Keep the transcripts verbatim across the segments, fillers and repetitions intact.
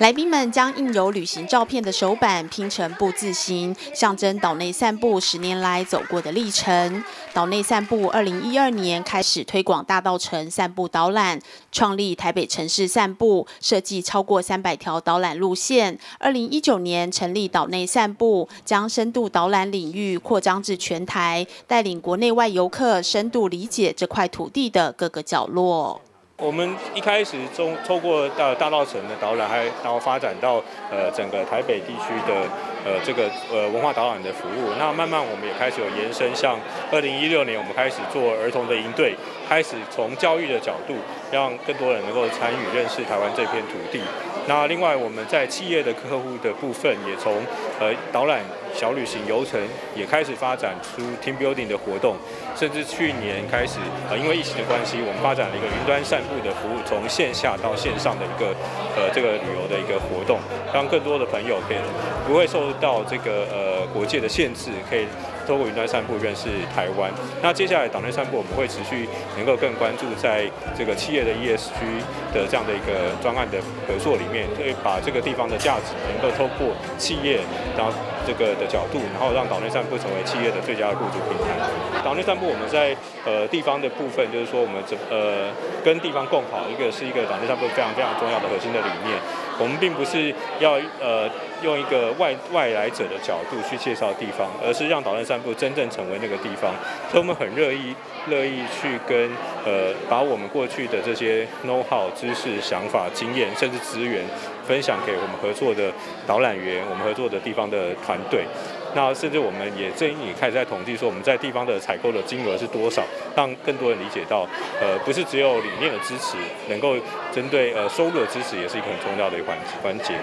来宾们将印有旅行照片的手板拼成布字形，象征岛内散步十年来走过的历程。岛内散步二零一二年开始推广大稻埕散步导览，创立台北城市散步，设计超过三百条导览路线。二零一九年成立岛内散步，将深度导览领域扩张至全台，带领国内外游客深度理解这块土地的各个角落。 我们一开始中透过大大稻埕的导览，还然后发展到呃整个台北地区的呃这个呃文化导览的服务。那慢慢我们也开始有延伸，像二零一六年我们开始做儿童的营队，开始从教育的角度，让更多人能够参与认识台湾这片土地。那另外我们在企业的客户的部分，也从呃导览小旅行游程，也开始发展出 team building 的活动，甚至去年开始呃因为疫情的关系，我们发展了一个云端散步 的服务，从线下到线上的一个呃这个旅游的一个活动，让更多的朋友可以不会受到这个呃国界的限制，可以透过云端散步认识台湾。那接下来岛内散步我们会持续能够更关注在这个企业的 E S G 的这样的一个专案的合作里面，可以把这个地方的价值能够透过企业，然后这个的角度，然后让岛内散步成为企业的最佳的雇主平台。岛内散步我们在呃地方的部分，就是说我们这呃跟地方 共好，一个是一个岛内散步非常非常重要的核心的理念。我们并不是要呃用一个外外来者的角度去介绍地方，而是让岛内散步真正成为那个地方。所以我们很乐意乐意去跟呃把我们过去的这些 know how 知识、想法、经验，甚至资源分享给我们合作的导览员，我们合作的地方的团队。 那甚至我们也最近也开始在统计说，我们在地方的采购的金额是多少，让更多人理解到，呃，不是只有理念的支持，能够针对呃收入的支持，也是一个很重要的一环环节。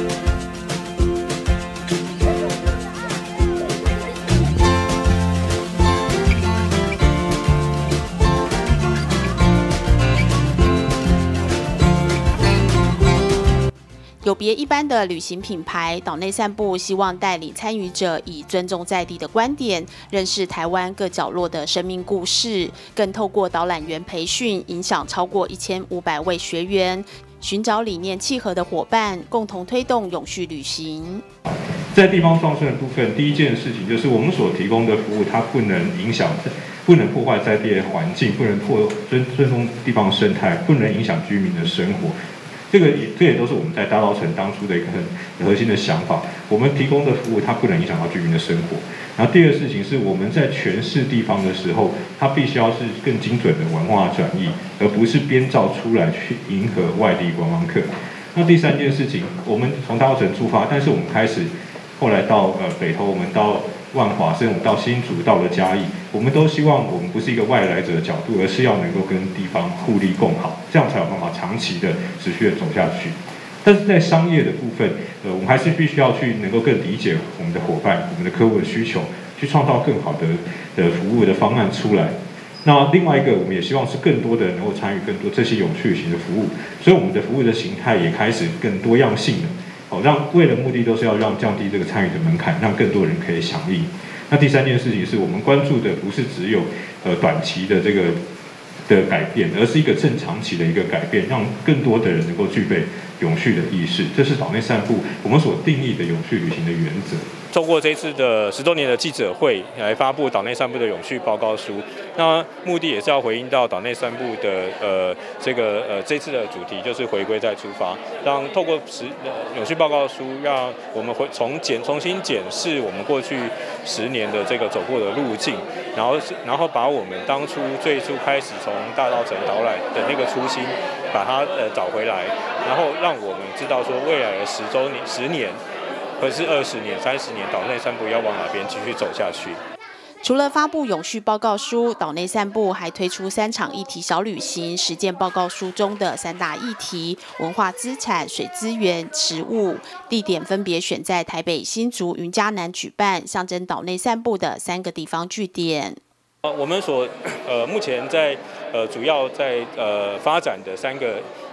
有别一般的旅行品牌，岛内散步希望带领参与者以尊重在地的观点，认识台湾各角落的生命故事，更透过导览员培训，影响超过一千五百位学员，寻找理念契合的伙伴，共同推动永续旅行。 在地方创生的部分，第一件事情就是我们所提供的服务，它不能影响，不能破坏在地的环境，不能破尊尊重地方生态，不能影响居民的生活。 这个也，这也都是我们在大稻埕当初的一个很核心的想法。我们提供的服务，它不能影响到居民的生活。然后第二个事情是，我们在诠释地方的时候，它必须要是更精准的文化转译，而不是编造出来去迎合外地观光客。那第三件事情，我们从大稻埕出发，但是我们开始后来到呃北投，我们到 万华，甚至我们到新竹，到了嘉义，我们都希望我们不是一个外来者的角度，而是要能够跟地方互利共好，这样才有办法长期的、持续的走下去。但是在商业的部分，呃，我们还是必须要去能够更理解我们的伙伴、我们的客户的需求，去创造更好的的服务的方案出来。那另外一个，我们也希望是更多的人能够参与更多这些永续型的服务，所以我们的服务的形态也开始更多样性的。 好，让为了目的都是要让降低这个参与的门槛，让更多人可以响应。那第三件事情是我们关注的不是只有呃短期的这个的改变，而是一个正长期的一个改变，让更多的人能够具备永续的意识。这是岛内散步我们所定义的永续旅行的原则。 透过这次的十周年的记者会来发布岛内散步的永续报告书，那目的也是要回应到岛内散步的呃这个呃这次的主题就是回归再出发，让透过十呃永续报告书，让我们回从检重新检视我们过去十年的这个走过的路径，然后然后把我们当初最初开始从大稻埕导览的那个初心，把它呃找回来，然后让我们知道说未来的十周年十年。 或是二十年、三十年，岛内散步要往哪边继续走下去？ 除了发布永续报告书，岛内散步还推出三场议题小旅行实践报告书中的三大议题：文化资产、水资源、食物。地点分别选在台北、新竹、云嘉南举办，象征岛内散步的三个地方据点。 呃，我们所呃目前在呃主要在呃发展的三个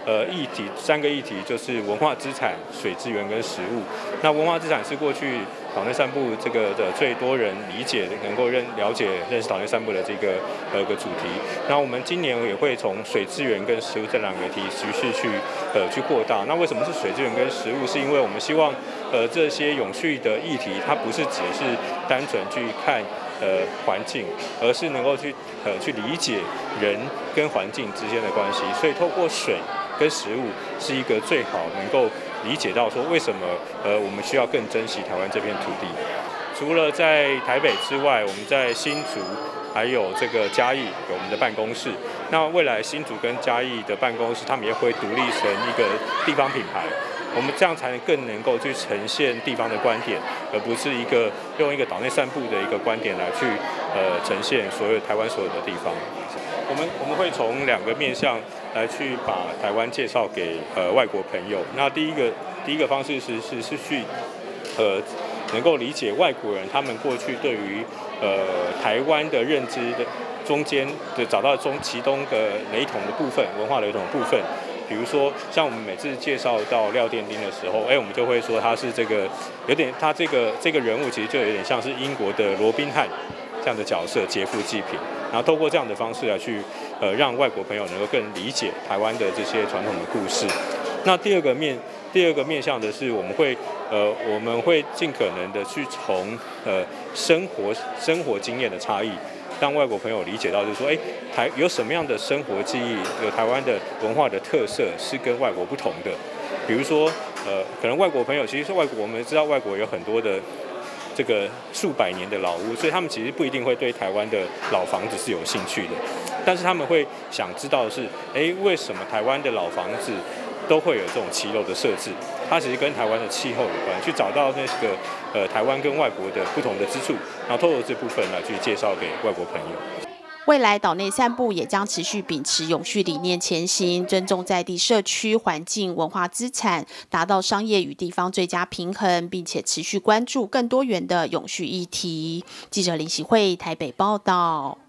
呃议题，三个议题就是文化资产、水资源跟食物。那文化资产是过去岛内散步这个的最多人理解、能够认了解、认识岛内散步的这个呃个主题。那我们今年也会从水资源跟食物这两个题持续去呃去扩大。那为什么是水资源跟食物？是因为我们希望呃这些永续的议题，它不是只是单纯去看呃环境，而是能够去呃去理解人跟环境之间的关系。所以透过水跟食物是一个最好能够理解到说为什么呃我们需要更珍惜台湾这片土地。除了在台北之外，我们在新竹还有这个嘉义有我们的办公室。那未来新竹跟嘉义的办公室，他们也会独立成一个地方品牌。我们这样才能更能够去呈现地方的观点，而不是一个用一个岛内散步的一个观点来去呃呈现所有台湾所有的地方。我们我们会从两个面向来去把台湾介绍给呃外国朋友。那第一个第一个方式是是是去呃能够理解外国人他们过去对于呃台湾的认知的中间的找到中其中的雷同的部分，文化雷同的部分。比如说，像我们每次介绍到廖店丁的时候，哎，我们就会说他是这个有点，他这个这个人物其实就有点像是英国的罗宾汉这样的角色，劫富济贫。然后透过这样的方式来去，呃，让外国朋友能够更理解台湾的这些传统的故事。那第二个面，第二个面向的是，我们会，呃，我们会尽可能的去从呃生活生活经验的差异。让外国朋友理解到，就是说，哎，台有什么样的生活记忆，有台湾的文化的特色是跟外国不同的。比如说，呃，可能外国朋友其实是外国，我们知道外国有很多的这个数百年的老屋，所以他们其实不一定会对台湾的老房子是有兴趣的，但是他们会想知道的是，哎，为什么台湾的老房子都会有这种骑楼的设置？它其实跟台湾的气候有关，去找到那个呃台湾跟外国的不同的之处，然后透过这部分来去介绍给外国朋友。 未来岛内散步也将持续秉持永续理念前行，尊重在地社区环境文化资产，达到商业与地方最佳平衡，并且持续关注更多元的永续议题。记者林喜慧台北报道。